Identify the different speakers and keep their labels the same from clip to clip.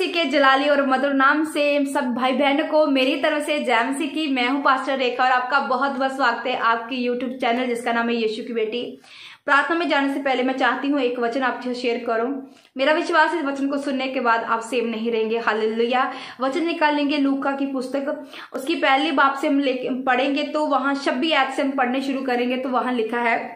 Speaker 1: मसीह के जलाली और मधुर नाम से सब भाई बहनों को मेरी तरफ से जय मसीह की। मैं हूं पास्टर रेखा और आपका बहुत बहुत स्वागत है आपकी YouTube चैनल जिसका नाम है यीशु की बेटी। प्रार्थना में जाने से पहले मैं चाहती हूँ एक वचन आपसे शेयर करूं। मेरा विश्वास इस वचन को सुनने के बाद आप सेम नहीं रहेंगे। हालेलुया। वचन निकालेंगे लूका की पुस्तक, उसकी पहली बाब से हम पढ़ेंगे तो वहां 26 आयत से हम पढ़ने शुरू करेंगे तो वहां लिखा है,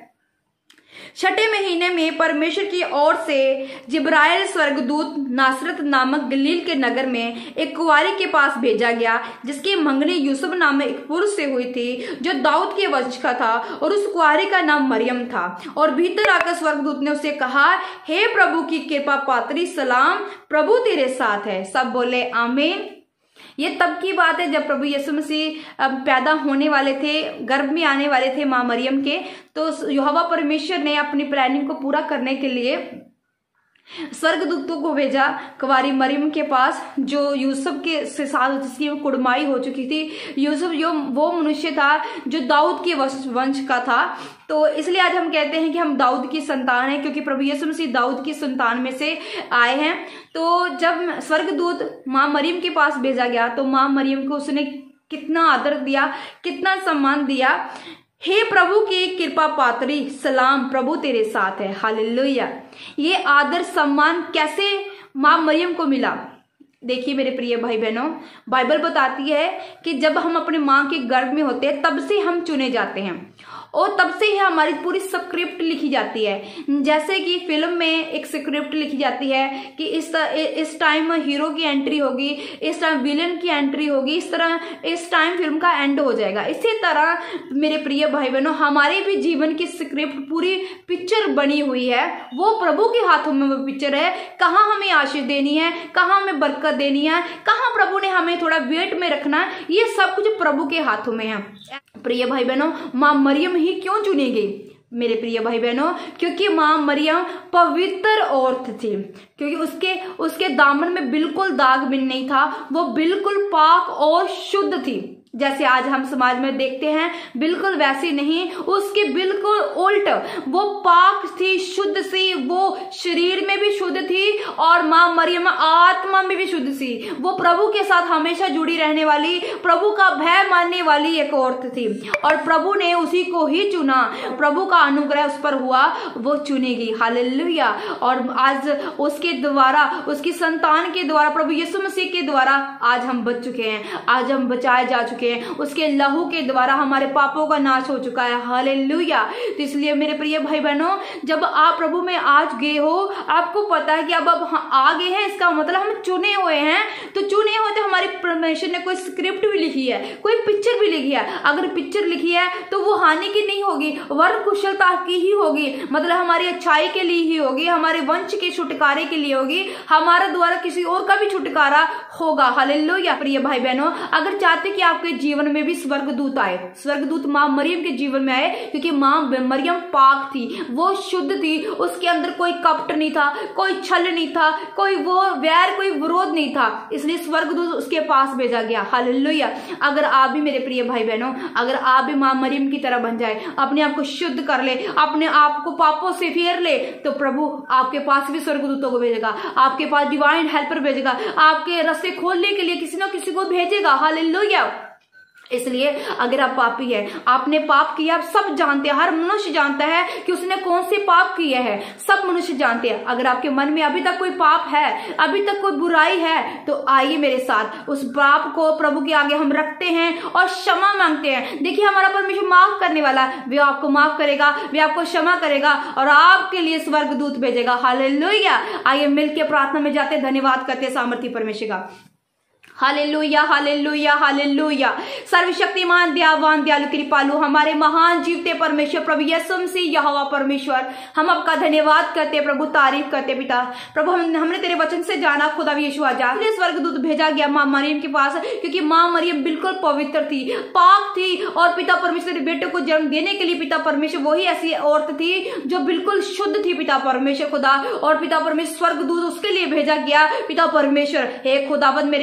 Speaker 1: छठे महीने में परमेश्वर की ओर से जिब्राइल स्वर्गदूत नासरत नामक गलील के नगर में एक कुंवारी के पास भेजा गया जिसकी मंगनी यूसुफ नामक एक पुरुष से हुई थी जो दाऊद के वंश का था, और उस कुंवारी का नाम मरियम था। और भीतर आकर स्वर्गदूत ने उसे कहा, हे प्रभु की कृपा पात्री, सलाम, प्रभु तेरे साथ है। सब बोले आमीन। ये तब की बात है जब प्रभु यीशु मसीह पैदा होने वाले थे, गर्भ में आने वाले थे मां मरियम के। तो यहोवा परमेश्वर ने अपनी प्लानिंग को पूरा करने के लिए स्वर्गदूतों को भेजा कुंवारी मरियम के पास, जो यूसुफ के साथ जिसकी कुड़माई हो चुकी थी। यूसुफ जो वो मनुष्य था जो दाऊद के वंश का था। तो इसलिए आज हम कहते हैं कि हम दाऊद की संतान हैं, क्योंकि प्रभु यीशु मसीह दाऊद की संतान में से आए हैं। तो जब स्वर्गदूत मां मरियम के पास भेजा गया तो मां मरियम को उसने कितना आदर दिया, कितना सम्मान दिया। हे प्रभु की कृपा पात्री, सलाम, प्रभु तेरे साथ है। हालेलुया। ये आदर सम्मान कैसे मां मरियम को मिला? देखिए मेरे प्रिय भाई बहनों, बाइबल बताती है कि जब हम अपने मां के गर्भ में होते हैं तब से हम चुने जाते हैं और तब से ही हमारी पूरी स्क्रिप्ट लिखी जाती है। जैसे कि फिल्म में एक स्क्रिप्ट लिखी जाती है कि इस टाइम हीरो की एंट्री होगी, इस टाइम विलेन की एंट्री होगी, इस टाइम फिल्म का एंड हो जाएगा। इसी तरह मेरे प्रिय भाई बहनों, हमारे भी जीवन की स्क्रिप्ट, पूरी पिक्चर बनी हुई है। वो प्रभु के हाथों में वो पिक्चर है। कहाँ हमें आशीष देनी है, कहाँ हमें बरकत देनी है, कहाँ प्रभु ने हमें थोड़ा वेट में रखना है, ये सब कुछ प्रभु के हाथों में है। प्रिय भाई बहनों, मां मरियम ही क्यों चुनी गई मेरे प्रिय भाई बहनों? क्योंकि मां मरियम पवित्र औरत थी, क्योंकि उसके दामन में बिल्कुल दाग भी नहीं था। वो बिल्कुल पाक और शुद्ध थी। जैसे आज हम समाज में देखते हैं, बिल्कुल वैसी नहीं, उसके बिल्कुल उल्ट। वो पाक थी, शुद्ध सी, वो शरीर में भी शुद्ध थी और मां मरियम आत्मा में भी शुद्ध सी। वो प्रभु के साथ हमेशा जुड़ी रहने वाली, प्रभु का भय मानने वाली एक औरत थी और प्रभु ने उसी को ही चुना। प्रभु का अनुग्रह उस पर हुआ, वो चुनेगी। हालेलुया। और आज उसके द्वारा, उसकी संतान के द्वारा, प्रभु यीशु मसीह के द्वारा आज हम बच चुके हैं, आज हम बचाए जा चुके हैं। उसके लहू के द्वारा हमारे पापों का नाश हो चुका है। हालेलुया। तो इसलिए मेरे प्रिय भाई बहनों, जब आप प्रभु में आज गए हो, आपको पता है कि अब आ गए हैं, इसका मतलब हम चुने हुए हैं। तो चुने हुए तो हमारी परमेश्वर ने कोई स्क्रिप्ट भी लिखी है, कोई पिक्चर भी लिखी है। अगर पिक्चर लिखी है तो वो हानि की नहीं होगी, वरन कुशलता की ही होगी। मतलब हमारी अच्छाई के लिए ही होगी, हमारे वंश के छुटकारे के लिए होगी, हमारे द्वारा किसी और का भी छुटकारा होगा। हालेलुया। प्रिय भाई बहनों, अगर चाहते कि आपके जीवन में भी स्वर्गदूत आए, स्वर्गदूत मां मरियम के जीवन में आए, क्योंकि मां मरियम पाक थी, वो शुद्ध थी, उसके अंदर कोई कपट नहीं था, कोई छल नहीं था, कोई वो वैर, कोई विरोध नहीं था। इसलिए स्वर्गदूत उसके पास भेजा गया। हालेलुया। अगर आप भी मेरे प्रिय भाई बहनों, अगर आप भी मां मरियम की तरह बन जाए, अपने आप को शुद्ध कर ले, अपने आप को पापों से फेर ले, तो प्रभु आपके पास भी स्वर्गदूतों को भेजेगा, आपके पास डिवाइन हेल्पर भेजेगा, आपके रास्ते खोलने के लिए किसी न किसी को भेजेगा। हालेलुया। इसलिए अगर आप पापी है, आपने पाप किया, आप सब जानते हैं, हर मनुष्य जानता है कि उसने कौन से पाप किए हैं, सब मनुष्य जानते हैं। अगर आपके मन में अभी तक कोई पाप है, अभी तक कोई बुराई है, तो आइए मेरे साथ उस पाप को प्रभु के आगे हम रखते हैं और क्षमा मांगते हैं। देखिए हमारा परमेश्वर माफ करने वाला है, वे आपको माफ करेगा, वे आपको क्षमा करेगा और आपके लिए स्वर्गदूत भेजेगा। हालेलुया। आइए मिलकर प्रार्थना में जाते, धन्यवाद करते सामर्थी परमेश्वर का। हालेलुया, हालेलुया, हालेलुया। सर्वशक्तिमान, दयावान, दयालु, कृपालु, हमारे महान जीवते परमेश्वर प्रभु यीशु मसीह यहोवा परमेश्वर, हम आपका धन्यवाद करते प्रभु, तारीफ करते पिता। प्रभु हमने तेरे वचन से जाना खुदा यीशु आजाद स्वर्गदूत भेजा गया मां मरियम के पास, क्योंकि मां मरियम बिल्कुल पवित्र थी, पाक थी और पिता परमेश्वर के बेटे को जन्म देने के लिए पिता परमेश्वर वही ऐसी औरत थी जो बिल्कुल शुद्ध थी पिता परमेश्वर खुदा। और पिता परमेश्वर स्वर्गदूत उसके लिए भेजा गया पिता परमेश्वर। हे खुदावंद, मेरे पाक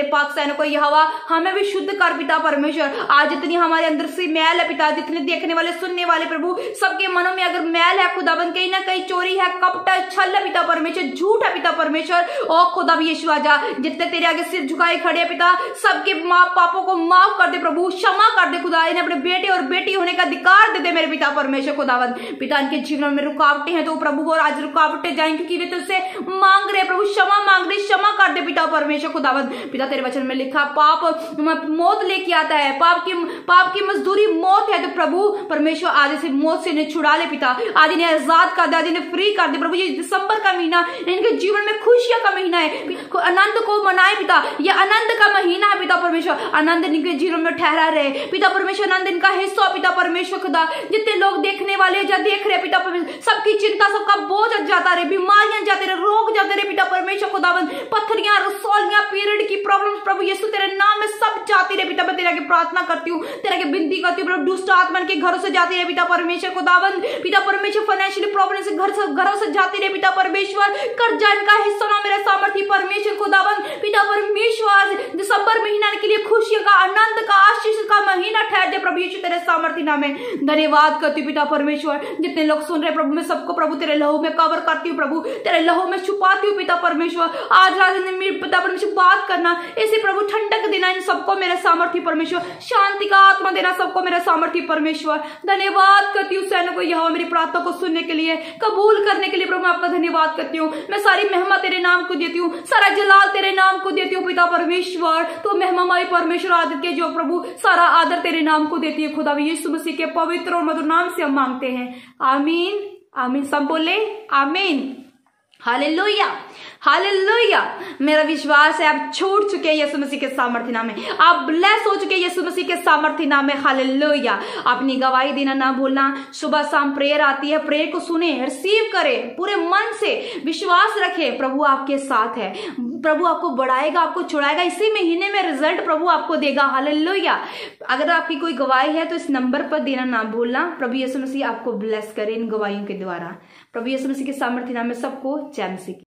Speaker 1: सैनिकों यहोवा हमें भी शुद्ध कर पिता परमेश्वर। आज जितनी हमारे अंदर से मैल है पिता, जितने देखने वाले सुनने वाले प्रभु सबके मनों में अगर मैल है खुदाबंद, कहीं ना कहीं चोरी है, कपट है, छल है पिता परमेश्वर, झूठ है पिता परमेश्वर, ओ खुदा भी यीशु आजा, जितने तेरे आगे सिर झुकाए खड़े हैं पिता सबके माँ पापों को माफ कर दे प्रभु, क्षमा कर दे खुदा, इन्हें अपने बेटे और बेटी होने का अधिकार दे दे मेरे पिता परमेश्वर खुदावंद। पिता इनके जीवन में रुकावटें हैं तो प्रभु और आज रुकावटें जाएं क्योंकि वे तुझसे मांग रहे प्रभु, क्षमा मांग रहे, क्षमा कर दे पिता परमेश्वर खुदावंद। पिता तेरे वचन में लिखा पाप मौत लेके आता है, पाप की मजदूरी मौत है, तो प्रभु परमेश्वर आज से मौत से इन्हें छुड़ा ले पिता, आज इन्हें आजाद कर दे, आज इन्हें फ्री कर दे प्रभु। ये दिसंबर का महीना इनके जीवन में खुशियां का महीना है, आनंद को मनाए पिता, ये आनंद का महीना है पिता परमेश्वर, आनंद इनके जीवन में ठहरा रहे पिता परमेश्वर, आनंद इनका हिस्सा पिता परमेश्वर खुदा। जितने लोग देखने वाले या देख रहे पिता परमेश्वर, सबकी चिंता सबका बोझ जाता रहे, बीमारियां जाते रहे, रोग जाते रहे पिता परमेश्वर खुदावंद, पत्थरियां रसौलियां पीरियड की प्रॉब्लम प्रभु यीशु तेरे नाम में सब जाती रहे पिता। मैं तेरे आगे प्रार्थना करती हूँ, तेरे आगे विनती करती हूँ प्रभु, दुष्ट आत्मा के घरों से जाती रहे पिता परमेश्वर खुदावंद, पिता परमेश्वर फाइनेंशियली प्रॉब्लम से घरों से जाती रहे पिता परमेश्वर, कर्जा इनका हिस्सा ना मेरा सामर्थ्य परमेश्वर खुदावंद, पिता परमेश्वर दिसंबर महीना के लिए खुशियों का, आनंद का, आशीष का महीना ठहर दे प्रभु यीशु तेरे सामर्थ्य नाम में धन्यवाद करती हूँ पिता परमेश्वर। जितने लोग सुन रहे प्रभु मैं सबको प्रभु तेरे लहू में कवर करती हूँ प्रभु, तेरे लहू में छुपाती हूँ पिता परमेश्वर। आज रात पिता परमेश्वर बात करना, ऐसे प्रभु ठंडक देना इन सबको मेरे सामर्थ्य परमेश्वर, शांति का आत्मा देना सबको मेरे सामर्थ्य परमेश्वर। धन्यवाद करती हूँ सैनिक को यहोवा मेरी प्रार्थना को सुनने के लिए, कबूल करने के लिए प्रभु मैं आपका धन्यवाद करती हूँ। मैं सारी महिमा तेरे नाम को देती हूँ, सारा जलाल तेरे नाम को देती हूँ पिता परमेश्वर। तो महिमामय परमेश्वर आदर के जो प्रभु सारा आदर तेरे नाम को देती है खुदा, यीशु मसीह के पवित्र और मधुर नाम से हम मांगते हैं, आमीन आमीन। सब बोले आमीन, हालेलुया हालेलुया। मेरा विश्वास है आप छूट चुके हैं यीशु मसीह के सामर्थ्य नाम में, आप ब्लेस हो चुके हैं यीशु मसीह के सामर्थ्य नाम में, हालेलुया। अपनी गवाही देना ना भूलना, सुबह शाम प्रेयर आती है, प्रेयर को सुने, रिसीव करें, पूरे मन से विश्वास रखें, प्रभु आपके साथ है, प्रभु आपको बढ़ाएगा, आपको छुड़ाएगा, इसी महीने में रिजल्ट प्रभु आपको देगा, हालेलुया। अगर आपकी कोई गवाही है तो इस नंबर पर देना ना भूलना। प्रभु यीशु मसीह आपको ब्लेस करे इन गवाहियों के द्वारा। प्रभु यीशु मसीह के सामर्थ्य नाम में सबको जय मसीह।